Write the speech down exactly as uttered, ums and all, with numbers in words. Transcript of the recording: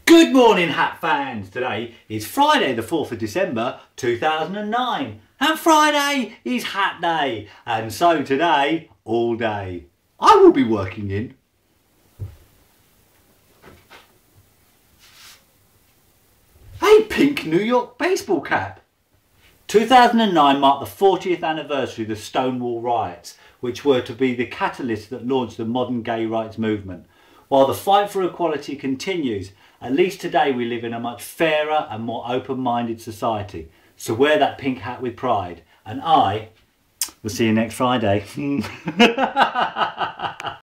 Good morning, Hat fans. Today is Friday the fourth of December two thousand nine and Friday is Hat Day, and so today, all day, I will be working in a pink New York baseball cap. two thousand nine marked the fortieth anniversary of the Stonewall riots, which were to be the catalyst that launched the modern gay rights movement. While the fight for equality continues, at least today we live in a much fairer and more open-minded society. So wear that pink hat with pride, and I will see you next Friday.